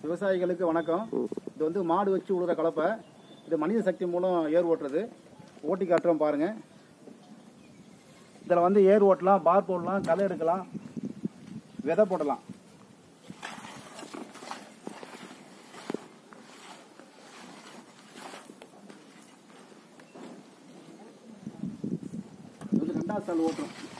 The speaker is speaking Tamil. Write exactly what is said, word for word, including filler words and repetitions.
விவசாயிகளுக்கு வணக்கம். இது வந்து மாடு வச்சு உழுற கலப்பை. இது மனித சக்தி மூலம் ஏர் ஓட்டுறது. ஓட்டி காட்டுறோம் பாருங்க. இதில் வந்து ஏர் ஓட்டலாம், பார் போடலாம், களை எடுக்கலாம், விதை போடலாம். இது வந்து ரெண்டாவது சால் ஓட்டுறோம்.